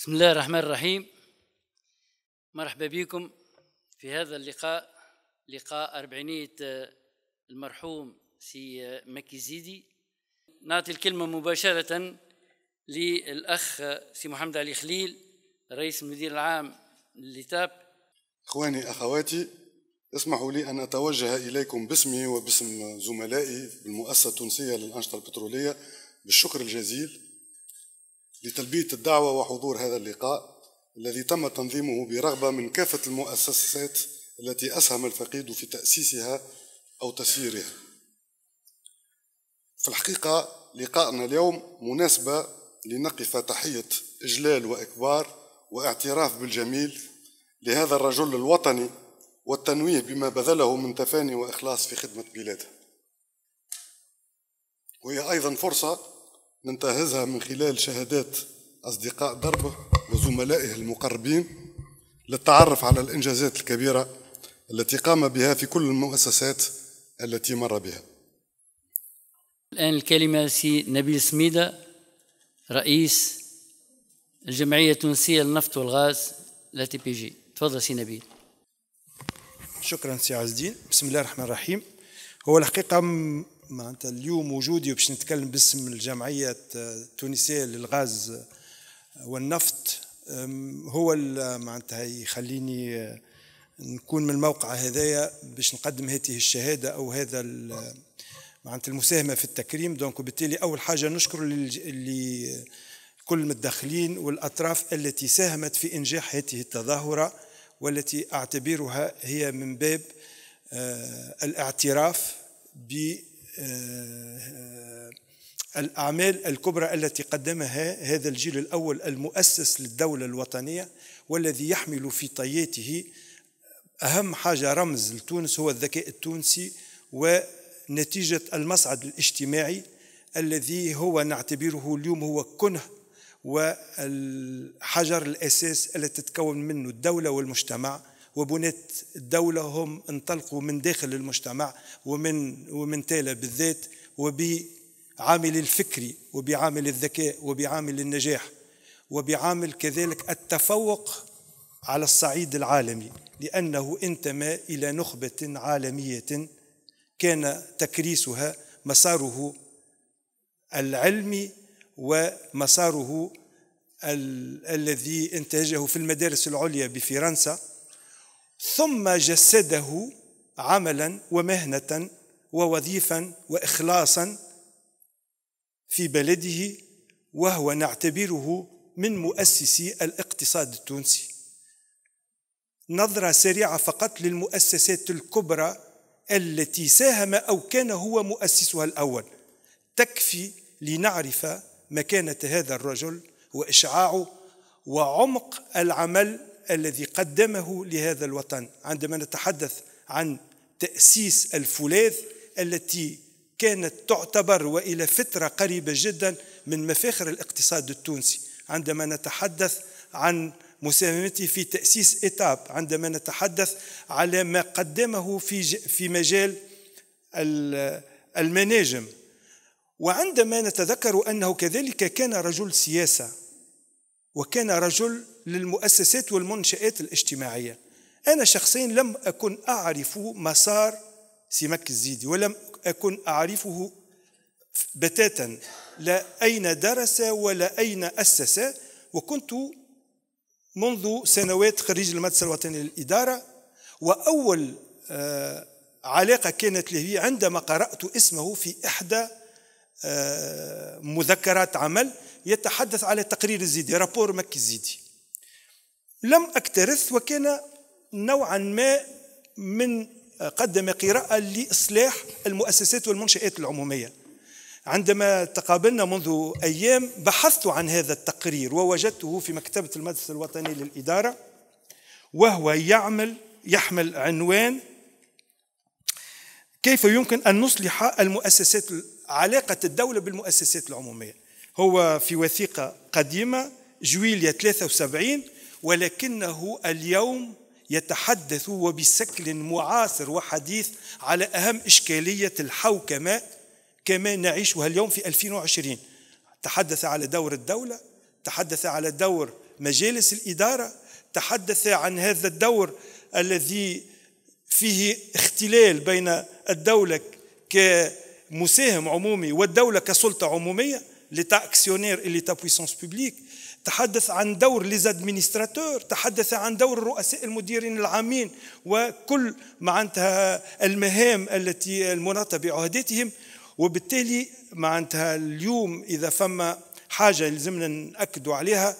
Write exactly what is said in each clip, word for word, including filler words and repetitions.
بسم الله الرحمن الرحيم. مرحبا بكم في هذا اللقاء، لقاء أربعينية المرحوم سي مكي زيدي. نعطي الكلمة مباشرة للأخ سي محمد علي خليل، رئيس المدير العام للتاب. إخواني أخواتي، اسمحوا لي أن أتوجه إليكم باسمي وباسم زملائي بالمؤسسة التونسية للأنشطة البترولية بالشكر الجزيل لتلبية الدعوة وحضور هذا اللقاء الذي تم تنظيمه برغبة من كافة المؤسسات التي أسهم الفقيد في تأسيسها أو تسييرها. في الحقيقة لقاءنا اليوم مناسبة لنقف تحية إجلال وإكبار واعتراف بالجميل لهذا الرجل الوطني والتنويه بما بذله من تفاني وإخلاص في خدمة بلاده، وهي أيضا فرصة ننتهزها من خلال شهادات أصدقاء دربه وزملائه المقربين للتعرف على الإنجازات الكبيرة التي قام بها في كل المؤسسات التي مر بها. الآن الكلمة سي نبيل سميدة، رئيس الجمعية التونسية للنفط والغاز لا تي بي جي. تفضل سي نبيل. شكرا سي عز الدين. بسم الله الرحمن الرحيم. هو الحقيقة معناتها اليوم وجودي باش نتكلم باسم الجمعية التونسية للغاز والنفط هو معناتها يخليني نكون من الموقع هذايا باش نقدم هذه الشهادة أو هذا معناتها المساهمة في التكريم. دونك وبالتالي أول حاجة نشكر لكل المتدخلين والأطراف التي ساهمت في إنجاح هذه التظاهرة، والتي أعتبرها هي من باب الاعتراف بالأعمال الكبرى التي قدمها هذا الجيل الأول المؤسس للدولة الوطنية، والذي يحمل في طياته أهم حاجة رمز لتونس هو الذكاء التونسي ونتيجة المصعد الاجتماعي الذي هو نعتبره اليوم هو كنه والحجر الأساس التي تتكون منه الدولة والمجتمع. وبناة الدولة هم انطلقوا من داخل المجتمع ومن ومن تالى بالذات، وبعامل الفكري وبعامل الذكاء وبعامل النجاح وبعامل كذلك التفوق على الصعيد العالمي، لأنه انتمى إلى نخبة عالمية كان تكريسها مساره العلمي ومساره ال الذي انتهجه في المدارس العليا بفرنسا، ثم جسده عملا ومهنة ووظيفا وإخلاصا في بلده، وهو نعتبره من مؤسسي الاقتصاد التونسي. نظرة سريعة فقط للمؤسسات الكبرى التي ساهم أو كان هو مؤسسها الأول تكفي لنعرف مكانة هذا الرجل وإشعاعه وعمق العمل الذي قدمه لهذا الوطن. عندما نتحدث عن تأسيس الفولاذ التي كانت تعتبر وإلى فترة قريبة جدا من مفاخر الاقتصاد التونسي، عندما نتحدث عن مساهمته في تأسيس إتاب، عندما نتحدث على ما قدمه في في مجال المناجم، وعندما نتذكر أنه كذلك كان رجل سياسة وكان رجل للمؤسسات والمنشآت الاجتماعية. أنا شخصيا لم أكن أعرف مسار سي مكي الزيدي ولم أكن أعرفه بتاتا، لا أين درس ولا أين أسس، وكنت منذ سنوات خريج المدرسة الوطنية للإدارة. وأول آه علاقة كانت لي عندما قرأت اسمه في إحدى آه مذكرات عمل يتحدث على تقرير الزيدي، رابور مكي الزيدي. لم أكترث، وكان نوعا ما من قدم قراءة لإصلاح المؤسسات والمنشآت العمومية. عندما تقابلنا منذ أيام بحثت عن هذا التقرير ووجدته في مكتبة المدرسة الوطنية للإدارة، وهو يعمل يحمل عنوان كيف يمكن أن نصلح المؤسسات، علاقة الدولة بالمؤسسات العمومية. هو في وثيقة قديمة جويلية ثلاثة وسبعين، ولكنه اليوم يتحدث وبشكل معاصر وحديث على أهم إشكالية الحوكمة كما نعيشها اليوم في ألفين وعشرين. تحدث على دور الدولة، تحدث على دور مجالس الإدارة، تحدث عن هذا الدور الذي فيه اختلال بين الدولة كمساهم عمومي والدولة كسلطة عمومية، لتا اكسيونير اللي تا بويسونس بوبليك. تحدث عن دور ليزادمينستراتور، تحدث عن دور الرؤساء المديرين العامين وكل معناتها المهام التي المناطة بعهدتهم. وبالتالي معناتها اليوم إذا فما حاجة لازمنا نأكدوا عليها،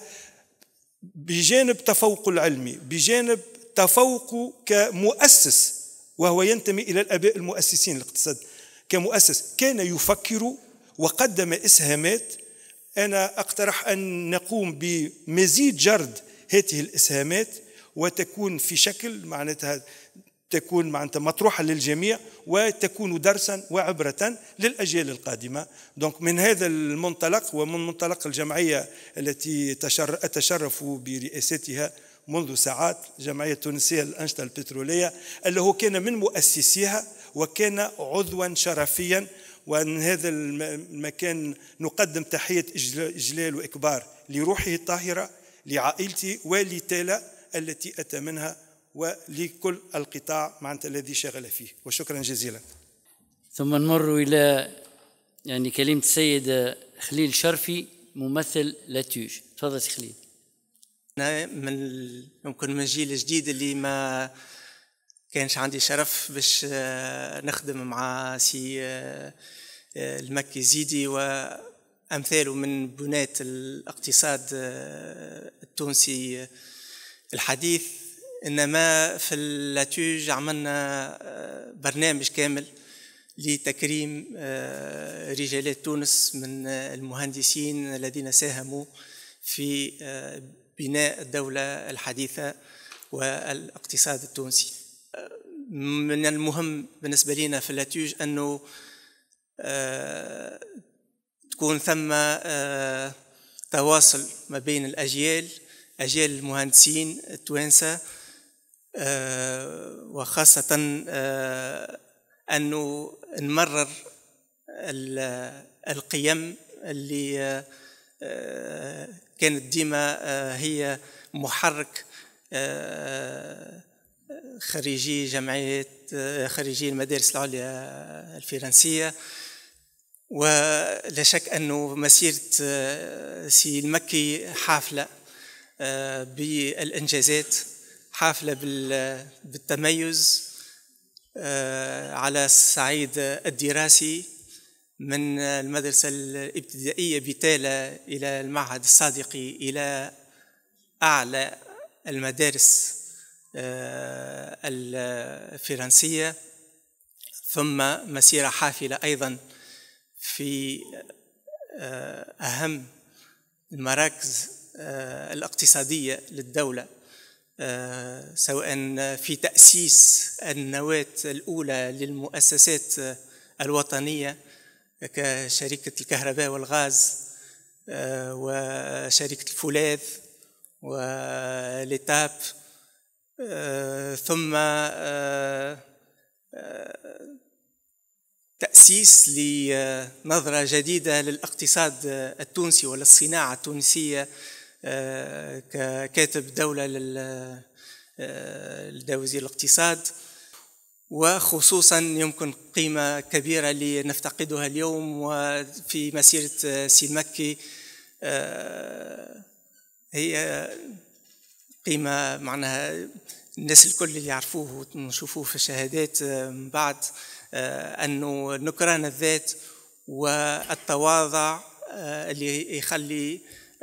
بجانب تفوق العلمي، بجانب تفوق كمؤسس، وهو ينتمي إلى الآباء المؤسسين الاقتصاد، كمؤسس كان يفكر وقدم إسهامات. أنا أقترح أن نقوم بمزيد جرد هذه الإسهامات وتكون في شكل معناتها تكون معناتها مطروحة للجميع وتكون درسا وعبرة للأجيال القادمة. دونك من هذا المنطلق ومن منطلق الجمعية التي أتشرف برئاستها منذ ساعات، جمعية تونسية للأنشطة البترولية، اللي هو كان من مؤسسيها وكان عضوا شرفيا. وأن هذا المكان نقدم تحية إجلال وإكبار لروحه الطاهرة، لعائلتي ولتالا التي أتى منها، ولكل القطاع معناتها الذي شغل فيه، وشكرا جزيلا. ثم نمر إلى يعني كلمة السيد خليل شرفي ممثل لاتوج. تفضل سي خليل. أنا من يمكن من الجيل الجديد اللي ما كانش عندي شرف باش نخدم مع سي المكي زيدي وأمثاله من بناة الاقتصاد التونسي الحديث. إنما في اللاتوج عملنا برنامج كامل لتكريم رجالات تونس من المهندسين الذين ساهموا في بناء الدولة الحديثة والاقتصاد التونسي. من المهم بالنسبة لنا في اللاتوج أنه تكون ثم تواصل ما بين الأجيال، أجيال المهندسين التوانسة، وخاصة أنه نمرر القيم اللي كانت ديما هي محرك خريجي جمعية خريجي المدارس العليا الفرنسية. ولا شك أنه مسيرة سي المكي حافلة بالإنجازات، حافلة بالتميز على الصعيد الدراسي، من المدرسة الابتدائية بتالة إلى المعهد الصادقي إلى أعلى المدارس الفرنسية، ثم مسيرة حافلة أيضا في أهم المراكز الاقتصادية للدولة، سواء في تأسيس النواة الأولى للمؤسسات الوطنية كشركة الكهرباء والغاز وشركة الفولاذ والإتاب، ثم تأسيس لنظرة جديدة للاقتصاد التونسي وللصناعة التونسية ككاتب دولة لوزير الاقتصاد. وخصوصا يمكن قيمة كبيرة لنفتقدها اليوم وفي مسيرة سي المكي، هي قيمة معناها الناس الكل اللي يعرفوه ونشوفوه في الشهادات من بعد، أنه نكران الذات والتواضع اللي يخلي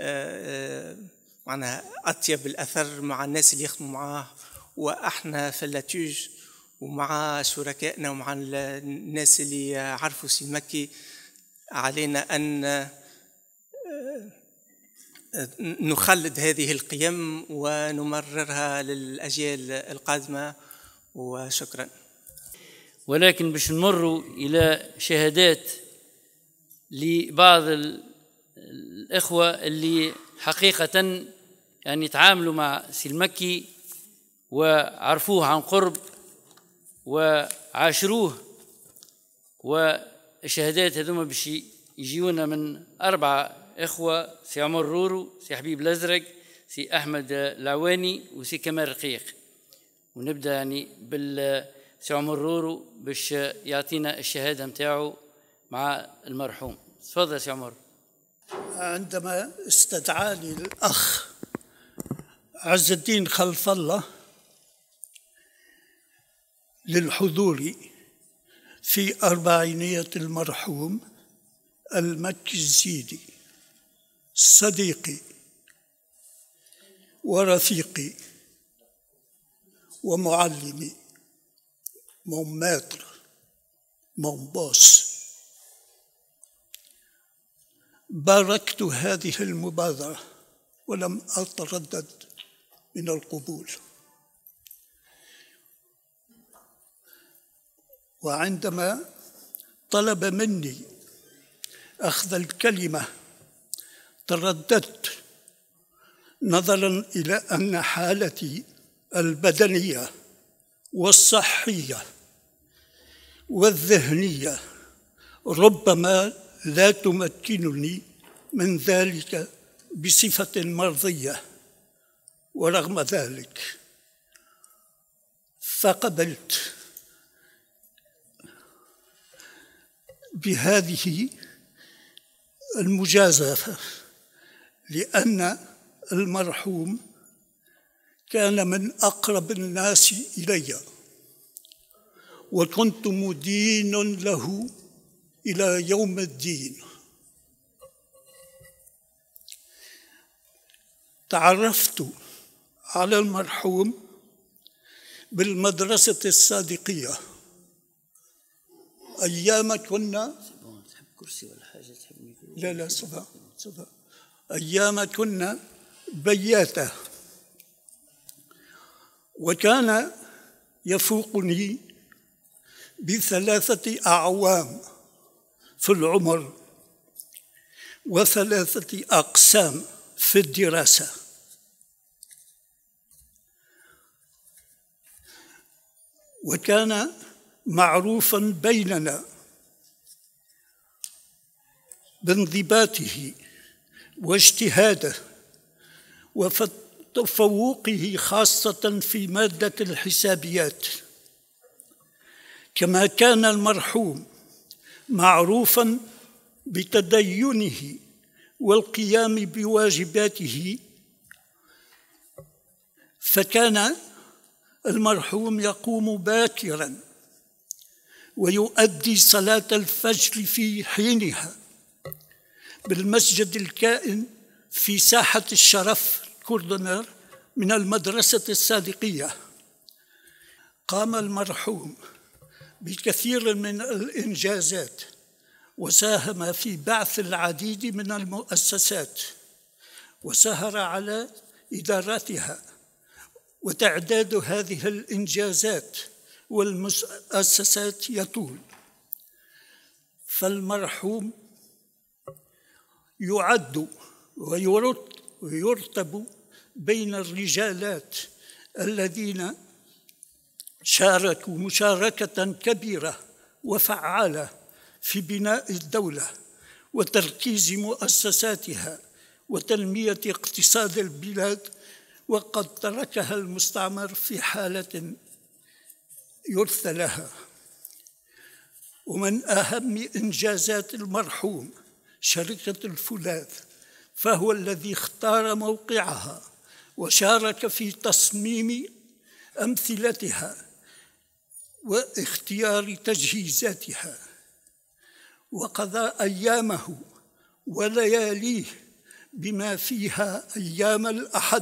معناها أطيب الأثر مع الناس اللي يخدموا معاه. وإحنا في اللاتوج ومع شركائنا ومع الناس اللي عرفوا سي المكي علينا أن نخلد هذه القيم ونمررها للأجيال القادمة. وشكرا. ولكن باش نمروا إلى شهادات لبعض الإخوة اللي حقيقة يعني تعاملوا مع سي المكي وعرفوه عن قرب وعاشروه. والشهادات هذوما باش يجيونا من أربعة إخوة: سي عمر رورو، سي حبيب الأزرق، سي أحمد العواني وسي كمال رقيق. ونبدأ يعني بالسي عمر رورو باش يعطينا الشهادة متاعه مع المرحوم. تفضل سي عمر. عندما استدعاني الأخ عز الدين خلف الله للحضور في أربعينية المرحوم المكي الزيدي صديقي ورفيقي ومعلمي mon maître mon boss، باركت هذه المبادرة ولم أتردد من القبول. وعندما طلب مني أخذ الكلمة ترددت، نظرا إلى أن حالتي البدنية والصحية والذهنية ربما لا تمكنني من ذلك بصفة مرضية، ورغم ذلك فقبلت بهذه المجازفة، لأن المرحوم كان من أقرب الناس إلي، وكنت مدين له إلى يوم الدين. تعرفت على المرحوم بالمدرسة الصادقية أيام كنا تحب كرسي ولا حاجة؟ تحب لا لا صبا صبا أيام كنا بياتا، وكان يفوقني بثلاثة أعوام في العمر وثلاثة أقسام في الدراسة. وكان معروفا بيننا بانضباطه واجتهاده وتفوقه خاصة في مادة الحسابيات. كما كان المرحوم معروفا بتدينه والقيام بواجباته، فكان المرحوم يقوم باكرا ويؤدي صلاة الفجر في حينها بالمسجد الكائن في ساحة الشرف كوردونر من المدرسة الصادقية. قام المرحوم بكثير من الإنجازات وساهم في بعث العديد من المؤسسات، وسهر على إدارتها وتعداد هذه الإنجازات والمؤسسات يطول. فالمرحوم يعد ويرتب بين الرجالات الذين شاركوا مشاركة كبيرة وفعالة في بناء الدولة وتركيز مؤسساتها وتنمية اقتصاد البلاد، وقد تركها المستعمر في حالة يرثى لها. ومن أهم إنجازات المرحوم شركة الفولاذ، فهو الذي اختار موقعها وشارك في تصميم أمثلتها واختيار تجهيزاتها، وقضى أيامه ولياليه بما فيها أيام الأحد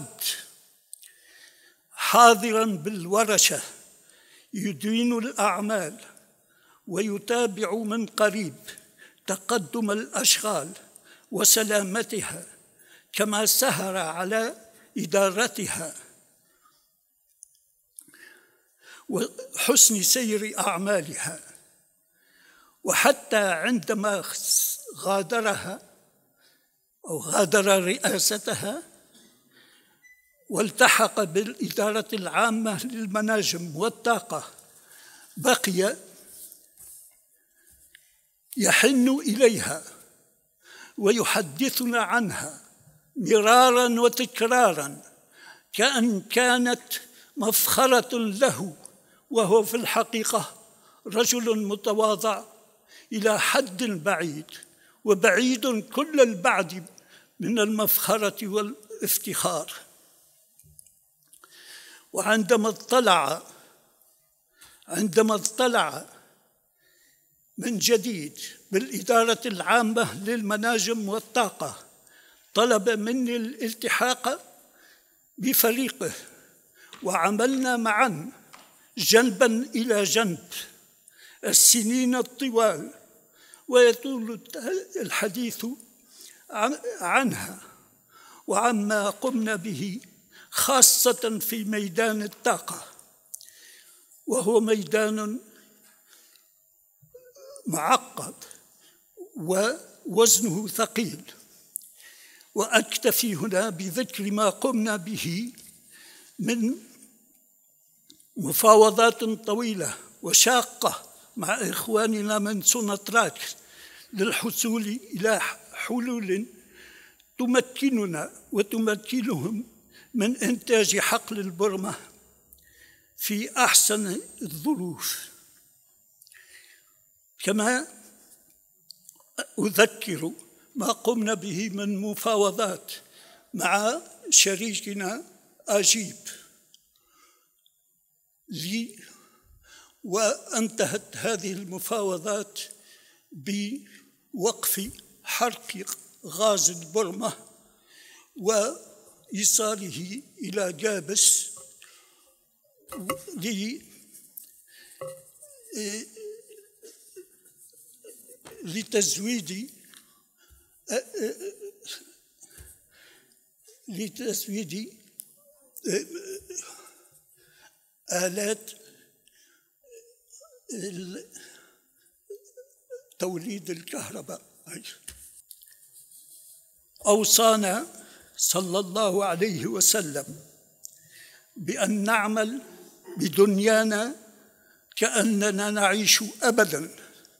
حاضرا بالورشة يدين الأعمال ويتابع من قريب تقدم الأشغال وسلامتها، كما سهر على إدارتها وحسن سير أعمالها. وحتى عندما غادرها أو غادر رئاستها والتحق بالإدارة العامة للمناجم والطاقة، بقي يحن إليها ويحدثنا عنها مرارا وتكرارا كأن كانت مفخرة له، وهو في الحقيقة رجل متواضع إلى حد بعيد، وبعيد كل البعد من المفخرة والافتخار. وعندما اطلع عندما اطلع من جديد بالإدارة العامة للمناجم والطاقة طلب مني الالتحاق بفريقه، وعملنا معا جنبا إلى جنب السنين الطوال، ويطول الحديث عنها وعما قمنا به خاصة في ميدان الطاقة، وهو ميدان معقد ووزنه ثقيل. وأكتفي هنا بذكر ما قمنا به من مفاوضات طويلة وشاقة مع إخواننا من سوناتراك للحصول إلى حلول تمكننا وتمكنهم من إنتاج حقل البرمة في أحسن الظروف. كما أذكر ما قمنا به من مفاوضات مع شريكنا أجيب لي، وانتهت هذه المفاوضات بوقف حرق غاز البرمة وإيصاله إلى جابس لتزويد لتزويد آلات توليد الكهرباء. أوصانا صلى الله عليه وسلم بأن نعمل بدنيانا كأننا نعيش أبدا،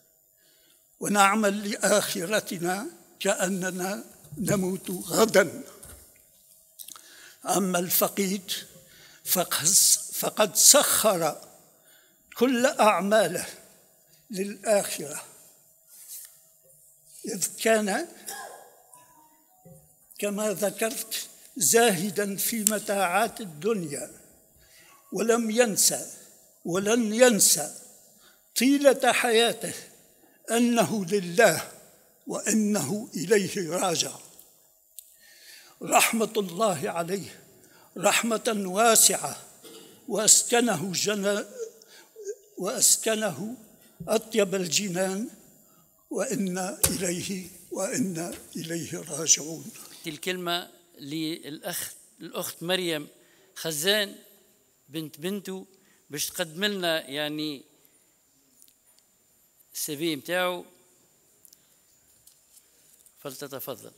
ونعمل لآخرتنا كأننا نموت غدا. أما الفقيد فقد سخر كل أعماله للآخرة، إذ كان كما ذكرت زاهدا في متاعات الدنيا، ولم ينسى ولن ينسى طيلة حياته أنه لله وإنه إليه راجع. رحمة الله عليه رحمة واسعة، وأسكنه جنة وأسكنه أطيب الجنان، وإنا إليه وإنا إليه راجعون. الكلمة للأخت الأخت مريم خزان بنت بنته باش تقدم لنا يعني السي في متاعو، فلتتفضل.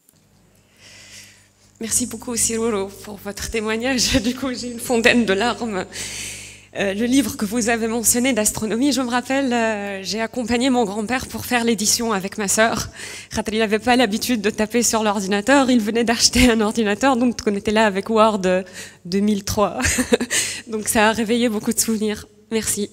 Merci beaucoup Siroro pour votre témoignage. Du coup, j'ai une fontaine de larmes. Euh, le livre que vous avez mentionné d'astronomie, je me rappelle, euh, j'ai accompagné mon grand-père pour faire l'édition avec ma sœur. Il n'avait pas l'habitude de taper sur l'ordinateur, il venait d'acheter un ordinateur, donc on était là avec Word deux mille trois. Donc ça a réveillé beaucoup de souvenirs. Merci.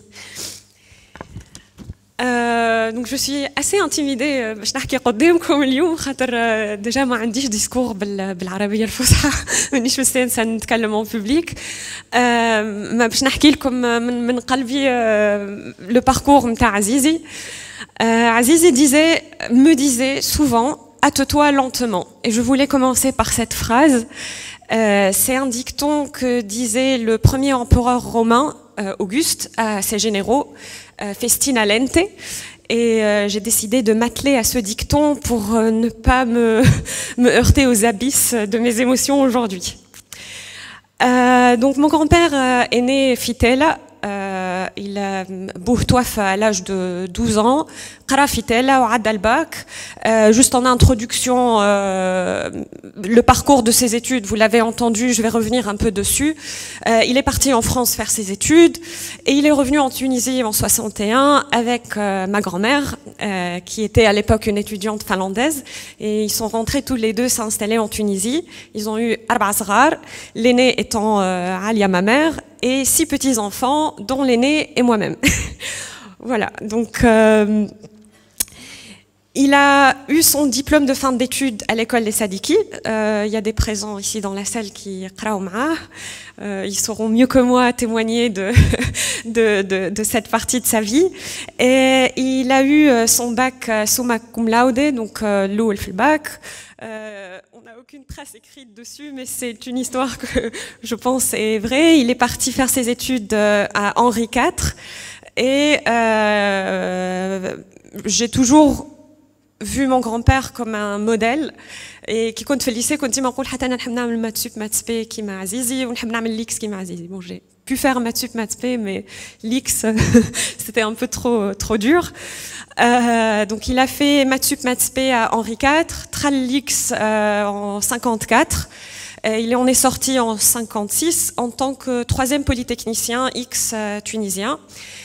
Euh, donc je suis assez intimidée باش نحكي قدامكم اليوم، خاطر ديجا ما عنديش ديسكور بالعربيه الفصحى، مانيش مستانسه نتكلم en public. ما باش نحكي لكم من من قلبي le parcours نتاع عزيزي. عزيزي disait me disait souvent hâte-toi lentement, et je voulais commencer par cette phrase. Euh, c'est un dicton que disait le premier empereur romain euh, Auguste à ses généraux, euh, festina lente, et euh, j'ai décidé de m'atteler à ce dicton pour euh, ne pas me, me heurter aux abysses de mes émotions aujourd'hui. Euh, donc mon grand-père euh, est né Fitela, euh, il a بوه توفى à l'âge de douze ans قرا في تالا وعدى الباك. Juste en introduction, euh, le parcours de ses études, vous l'avez entendu, je vais revenir un peu dessus. Euh, il est parti en France faire ses études et il est revenu en Tunisie en soixante et un avec euh, ma grand-mère euh, qui était à l'époque une étudiante finlandaise, et ils sont rentrés tous les deux s'installer en Tunisie. Ils ont eu arba صغار, l'aîné étant euh, Alia, ma mère, et six petits-enfants, dont l'aîné et moi-même. Voilà, donc euh, il a eu son diplôme de fin d'études à l'école des Sadiki. Euh, il y a des présents ici dans la salle qui قراو معاه. Euh, ils sauront mieux que moi témoigner de, de, de, de cette partie de sa vie. Et il a eu son bac summa cum laude, donc l'Oul fil bac. Euh, on n'a aucune trace écrite dessus, mais c'est une histoire que je pense est vraie. Il est parti faire ses études à Henri quatre, et euh, j'ai toujours vu mon grand-père comme un modèle. Et qui كنت في الليسي كنت ديما نقول حتى انا نحب نعمل مات سوب مات سبي كيما عزيزي ونحب نعمل ليكس كيما عزيزي. Bon, j'ai pu faire maths sup maths spé, mais l'X c'était un peu trop trop dur. Euh, donc il a fait maths sup maths spé à Henri quatre, Tral l'X euh, en cinquante-quatre. Et il en est sorti en cinquante-six en tant que troisième polytechnicien X euh, tunisien.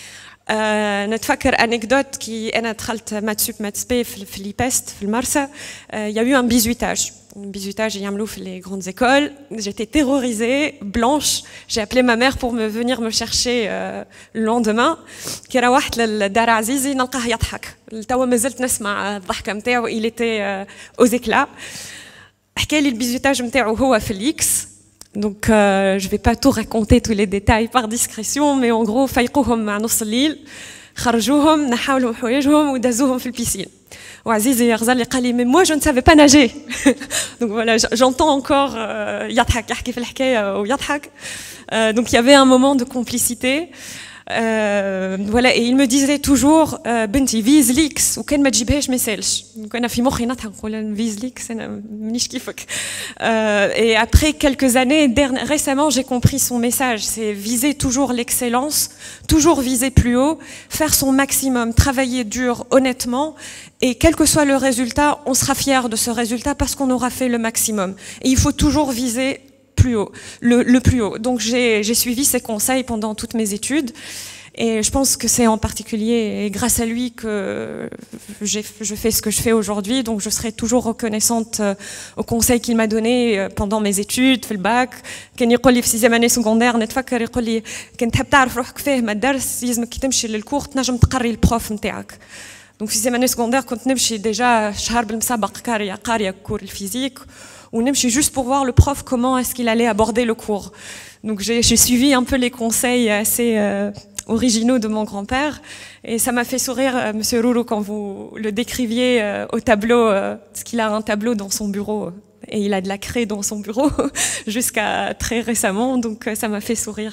نتفكر anecdote qui أنا دخلت maths sup maths spé في l'IPEST في المرسى. Il y a eu un bizutage. Un bizutage يعملوه في les grandes écoles. J'étais terrorisée, blanche. J'ai appelé ma mère pour me venir me chercher euh, le lendemain. كي روحت للدار عزيزي نلقاه يضحك. توا ما زلت نسمع الضحكة نتاعو. Il était euh, aux éclats. حكى لي البيزوتاج نتاعو هو في الإكس. Donc, euh, je ne vais pas tout raconter tous les détails par discrétion, mais en gros, فيقوهم مع نص الليل, خرجوهم, نحاولهم حوايجهم ودازوهم في البيسين. وعزيزي غزالي قال لي, mais moi je ne savais pas nager. Donc voilà, j'entends encore يضحك يحكي في الحكاية ويضحك. Donc il y avait un moment de complicité. Euh, voilà, et il me disait toujours بنتي فيز ليكس وكان ما تجيبهاش ما يسالش. Donc انا في مخي نضحك نقول فيز ليكس انا مانيش كيفك. Et après quelques années, récemment, j'ai compris son message. C'est viser toujours l'excellence, toujours viser plus haut, faire son maximum, travailler dur, honnêtement, et quel que soit le résultat, on sera fier de ce résultat parce qu'on aura fait le maximum. Et il faut toujours viser plus haut, le, le plus haut. Donc j'ai suivi ses conseils pendant toutes mes études, et je pense que c'est en particulier grâce à lui que je fais ce que je fais aujourd'hui. Donc je serai toujours reconnaissante aux conseils qu'il m'a donnés pendant mes études في الباك. كان يقول لي في سيزيام اني سكوندير نتفكر يقول لي كان تحب تعرف روحك فيه ما الدرس يلزمك كي تمشي للكور تنجم تقري البروف نتاعك. Donc في سيزيام اني سكوندير كنت نمشي ديجا شهر بالمسابق قاريه قاريه كور الفيزيك, ou même juste pour voir le prof comment est-ce qu'il allait aborder le cours. Donc j'ai suivi un peu les conseils assez euh, originaux de mon grand-père, et ça m'a fait sourire, euh, Monsieur Rouro, quand vous le décriviez euh, au tableau, euh, parce qu'il a un tableau dans son bureau, et il a de la craie dans son bureau jusqu'à très récemment, donc euh, ça m'a fait sourire.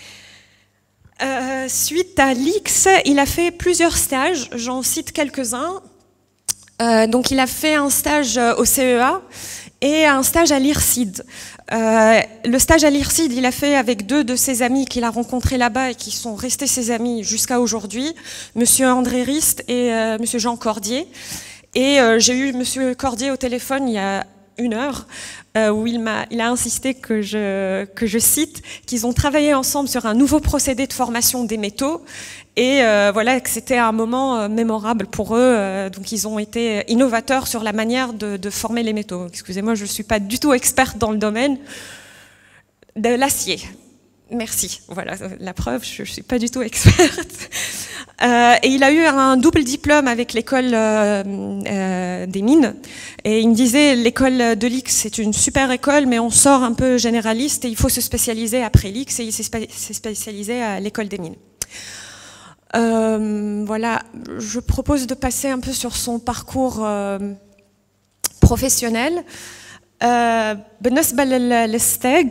Euh, suite à l'X, il a fait plusieurs stages, j'en cite quelques-uns. Euh, donc il a fait un stage au C E A et un stage à l'I R C I D. Euh, le stage à l'I R C I D, il a fait avec deux de ses amis qu'il a rencontrés là-bas et qui sont restés ses amis jusqu'à aujourd'hui, Monsieur André Rist et euh, Monsieur Jean Cordier. Et euh, j'ai eu Monsieur Cordier au téléphone il y a une heure, euh, où il m'a, il a insisté que je, que je cite, qu'ils ont travaillé ensemble sur un nouveau procédé de formation des métaux. Et euh, voilà, que c'était un moment euh, mémorable pour eux. Euh, donc ils ont été innovateurs sur la manière de, de former les métaux. Excusez-moi, je ne suis pas du tout experte dans le domaine de l'acier. Merci. Voilà, la preuve, je ne suis pas du tout experte. Euh, et il a eu un double diplôme avec l'école euh, euh, des mines. Et il me disait, l'école de l'X, c'est une super école, mais on sort un peu généraliste et il faut se spécialiser après l'X. Et il s'est spécialisé à l'école des mines. Euh, voilà, je propose de passer un peu sur son parcours euh, professionnel. بالنسبة للستاج,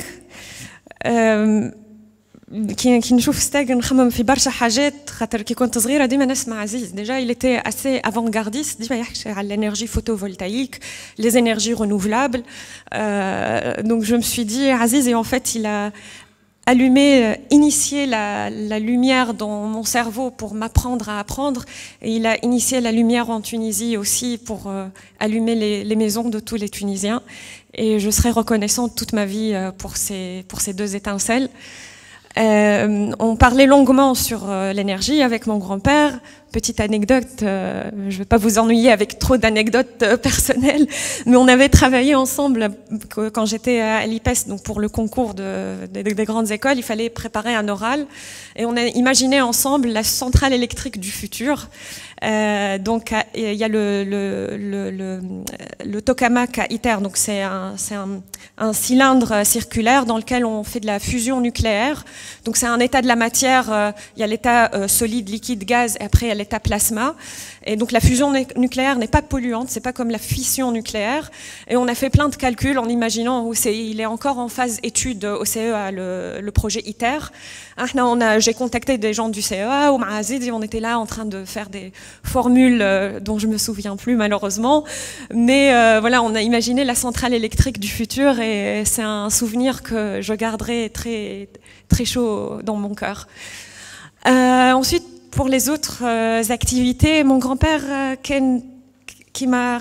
كي كي نشوف ستاج نخمم في برشا حاجات, خاطر كي كنت صغيرة ديما نسمع عزيز ديجا il était assez avant-gardiste, ديما يحكي على l'énergie photovoltaïque, les énergies renouvelables. Euh, donc je me suis dit Aziz, et en fait il a allumé, initié la, la lumière dans mon cerveau pour m'apprendre à apprendre. Et il a initié la lumière en Tunisie aussi pour euh, allumer les, les maisons de tous les Tunisiens. Et je serai reconnaissante toute ma vie euh, pour, ces, pour ces deux étincelles. Euh, on parlait longuement sur euh, l'énergie avec mon grand-père. Petite anecdote, euh, je ne vais pas vous ennuyer avec trop d'anecdotes euh, personnelles, mais on avait travaillé ensemble euh, quand j'étais à l'I P E S, donc pour le concours de, de, des grandes écoles, il fallait préparer un oral, et on a imaginé ensemble la centrale électrique du futur. Euh, donc il y a le, le, le, le, le tokamak à ITER, donc c'est un, c'est un, un cylindre circulaire dans lequel on fait de la fusion nucléaire. Donc c'est un état de la matière, euh, il y a l'état euh, solide, liquide, gaz, et après il y a l'état plasma. Et donc la fusion nucléaire n'est pas polluante, c'est pas comme la fission nucléaire. Et on a fait plein de calculs en imaginant où c'est, il est encore en phase étude au C E A, le, le projet ITER. On a, j'ai contacté des gens du C E A, au Maazid, et on était là en train de faire des formules euh, dont je me souviens plus malheureusement. Mais euh, voilà, on a imaginé la centrale électrique du futur et c'est un souvenir que je garderai très, très chaud dans mon cœur. Euh, ensuite, pour les autres euh, activités, mon grand-père, euh, Ken, qui m'a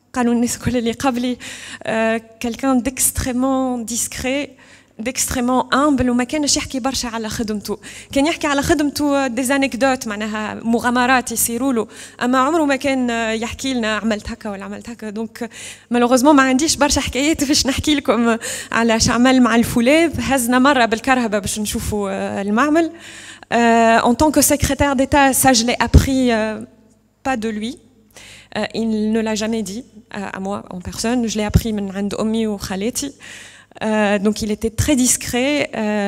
euh, quelqu'un d'extrêmement discret, d'extrêmement humble وما كانش يحكي برشا على خدمته كان يحكي على خدمته دي انكدوت معناها مغامرات يصيروا له اما عمره ما كان يحكي لنا عملت هكا ولا عملت هكا دونك مالوغوزمون ما عنديش برشا حكايات باش نحكي لكم على شعمل مع الفولاذ هزنا مره بالكرهبه باش نشوفوا المعمل en tant que secrétaire d'État ça je l'ai appris pas de lui il ne l'a jamais dit à moi en personne je l'ai appris من عند امي وخالاتي Euh, donc il était très discret.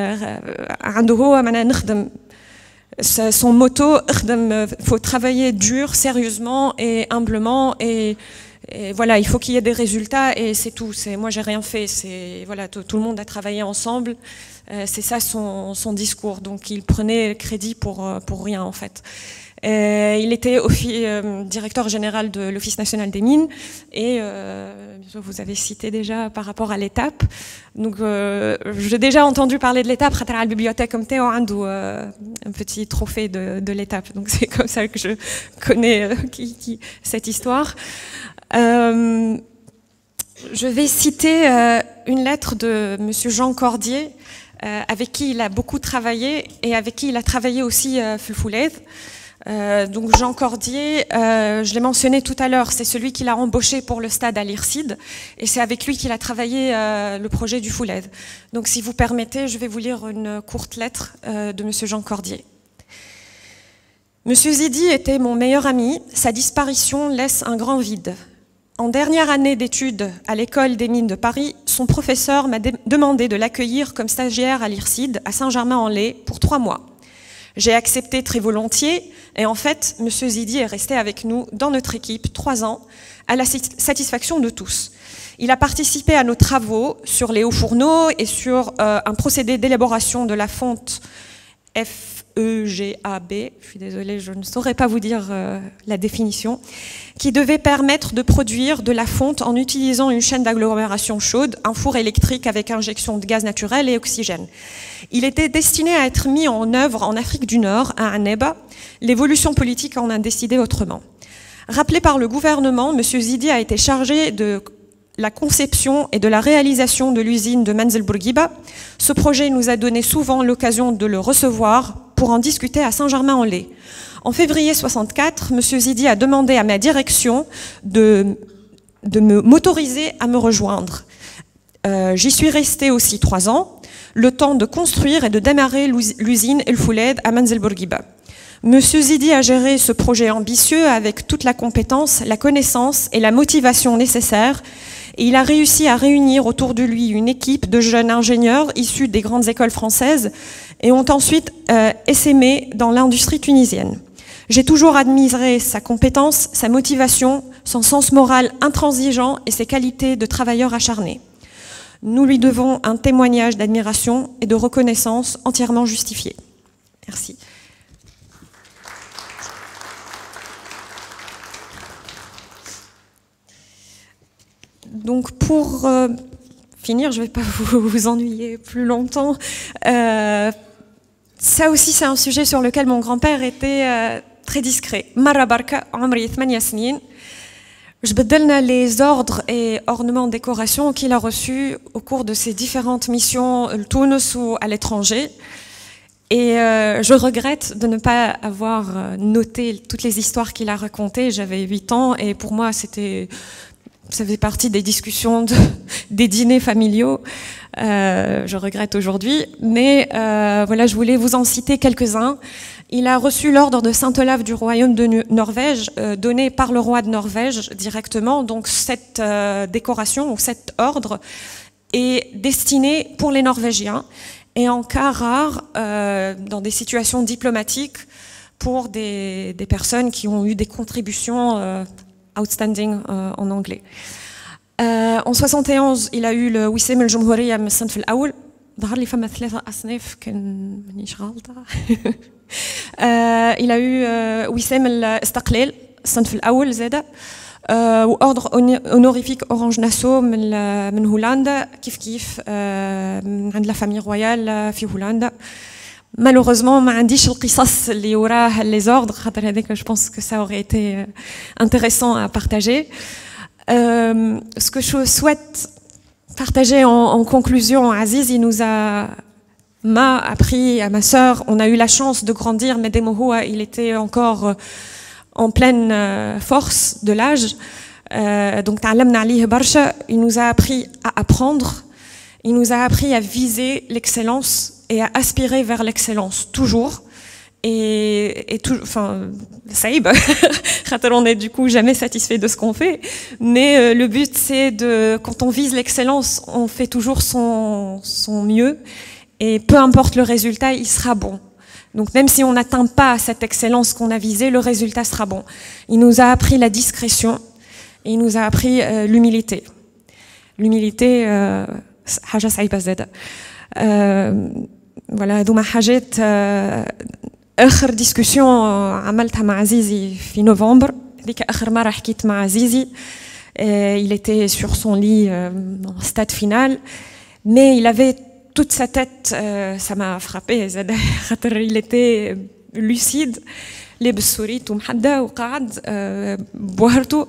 Euh, son motto, il faut travailler dur, sérieusement et humblement. Et, et voilà, il faut qu'il y ait des résultats et c'est tout. C'est, moi, j'ai rien fait. C'est, voilà, tout, tout le monde a travaillé ensemble. Euh, c'est ça son, son discours. Donc il prenait crédit pour, pour rien en fait. Euh, il était aussi, euh, directeur général de l'Office national des mines et euh, vous avez cité déjà par rapport à l'étape. Donc euh, j'ai déjà entendu parler de l'étape à la bibliothèque comme Théo Andou, euh, un petit trophée de, de l'étape. Donc c'est comme ça que je connais euh, qui, qui, cette histoire. Euh, je vais citer euh, une lettre de Monsieur Jean Cordier euh, avec qui il a beaucoup travaillé et avec qui il a travaillé aussi euh, Fulfoulet. Euh, donc Jean Cordier, euh, je l'ai mentionné tout à l'heure, c'est celui qui l'a embauché pour le stade à l'IRSID et c'est avec lui qu'il a travaillé euh, le projet du Fouled. Donc si vous permettez, je vais vous lire une courte lettre euh, de Monsieur Jean Cordier. Monsieur Zidi était mon meilleur ami, sa disparition laisse un grand vide. En dernière année d'études à l'école des mines de Paris, son professeur m'a demandé de l'accueillir comme stagiaire à l'IRSID à Saint-Germain-en-Laye pour trois mois. J'ai accepté très volontiers et en fait, Monsieur Zidi est resté avec nous dans notre équipe trois ans à la satisfaction de tous. Il a participé à nos travaux sur les hauts fourneaux et sur euh, un procédé d'élaboration de la fonte F E G A B, je suis désolée, je ne saurais pas vous dire euh, la définition, qui devait permettre de produire de la fonte en utilisant une chaîne d'agglomération chaude, un four électrique avec injection de gaz naturel et oxygène. Il était destiné à être mis en œuvre en Afrique du Nord, à Anneba. L'évolution politique en a décidé autrement. Rappelé par le gouvernement, M. Zidi a été chargé de la conception et de la réalisation de l'usine de Manzil Bourguiba. Ce projet nous a donné souvent l'occasion de le recevoir pour en discuter à Saint-Germain-en-Laye. En février soixante-quatre, M. Zidi a demandé à ma direction de, de me m'autoriser à me rejoindre. Euh, j'y suis restée aussi trois ans, le temps de construire et de démarrer l'usine El Fouled à Manzil Bourguiba. M. Zidi a géré ce projet ambitieux avec toute la compétence, la connaissance et la motivation nécessaires. Et il a réussi à réunir autour de lui une équipe de jeunes ingénieurs issus des grandes écoles françaises et ont ensuite euh, essaimé dans l'industrie tunisienne. J'ai toujours admiré sa compétence, sa motivation, son sens moral intransigeant et ses qualités de travailleur acharné. Nous lui devons un témoignage d'admiration et de reconnaissance entièrement justifié. Merci. Donc pour euh, finir, je ne vais pas vous, vous ennuyer plus longtemps. Euh, ça aussi, c'est un sujet sur lequel mon grand-père était euh, très discret. Marra barka, عمري ثمانية سنين. Je بدلنا les ordres et ornements décoration qu'il a reçus au cours de ses différentes missions à Tunis ou à l'étranger. Et euh, je regrette de ne pas avoir noté toutes les histoires qu'il a racontées. J'avais huit ans et pour moi, c'était, ça fait partie des discussions, de, des dîners familiaux. Euh, je regrette aujourd'hui. Mais euh, voilà, je voulais vous en citer quelques-uns. Il a reçu l'ordre de Saint-Olave du royaume de Norvège, euh, donné par le roi de Norvège directement. Donc cette euh, décoration ou cet ordre est destiné pour les Norvégiens. Et en cas rare, euh, dans des situations diplomatiques, pour des, des personnes qui ont eu des contributions euh, outstanding euh, en anglais. Euh, en soixante et onze, il a eu le Wissam al-Jumhuriyya من الصنف الأول. ظهر لي فما ثلاثة أصناف كان مانيش غلطة. Il a eu Wissam al-Istiqlal الصنف الأول زادة. وأوردر honorifique Orange Nassau من من هولندا كيف كيف من عند لا فامي رويال في هولندا. Malheureusement ما عنديش القصص اللي وراه les ordres خاطر هذاك je pense que ça aurait été intéressant à partager. Euh, ce que je souhaite partager en, en conclusion, Aziz, il nous a m'a appris à ma sœur, on a eu la chance de grandir, mais Demohoua, il était encore en pleine force de l'âge. Euh, donc, il nous a appris à apprendre, il nous a appris à viser l'excellence et à aspirer vers l'excellence, toujours. Et, et tout, enfin, ça y est, on n'est du coup jamais satisfait de ce qu'on fait. Mais euh, le but, c'est de, quand on vise l'excellence, on fait toujours son, son mieux. Et peu importe le résultat, il sera bon. Donc même si on n'atteint pas cette excellence qu'on a visée, le résultat sera bon. Il nous a appris la discrétion et il nous a appris euh, l'humilité. L'humilité, haja saïba zada. Voilà, d'où ma hajat. آخر ديسكوسيون عملتها مع عزيزي في نوفمبر هذيك آخر مرة حكيت مع عزيزي. Il était sur son lit en stade final, mais il avait toute sa tête, ça m'a frappé خاطر il était lucide لابس سوريت ومحدة وقعد بوهرته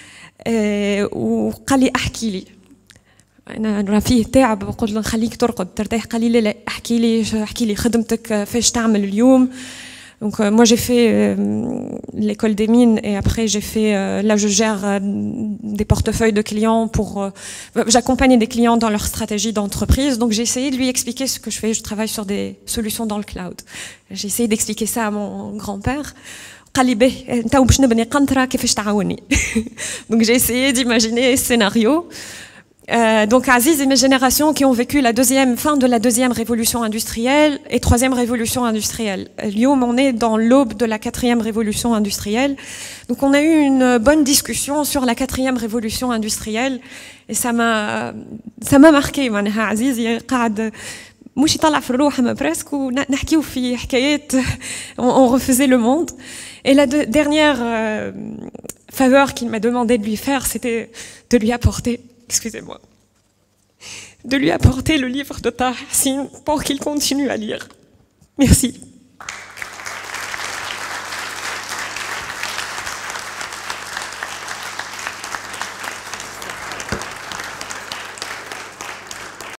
وقال لي احكي لي. انا رفيه تعب وقلت له خليك ترقد ترتاح. قال لي لا لا احكي لي احكي لي خدمتك فاش تعمل اليوم. Donc euh, moi j'ai fait euh, l'école des mines et après j'ai fait euh, là je gère euh, des portefeuilles de clients pour euh, j'accompagne des clients dans leur stratégie d'entreprise. Donc j'ai essayé de lui expliquer ce que je fais. Je travaille sur des solutions dans le cloud. J'ai essayé d'expliquer ça à mon grand-père. قال لي باهي انت باش نبني قنطره كيفاش تعاوني. Donc j'ai essayé d'imaginer ce scénario. Euh, donc Aziz et mes générations qui ont vécu la deuxième fin de la deuxième révolution industrielle et troisième révolution industrielle. Lyon, on est dans l'aube de la quatrième révolution industrielle. Donc on a eu une bonne discussion sur la quatrième révolution industrielle et ça m'a ça m'a marqué. معناها Aziz قاعد مش يطلع في الروح ما presque ونحكيو في حكايات. On refaisait le monde. Et la de, dernière euh, faveur qu'il m'a demandé de lui faire, c'était de lui apporter excusez-moi, de lui apporter le livre de Taha Hassin pour qu'il continue à lire. Merci.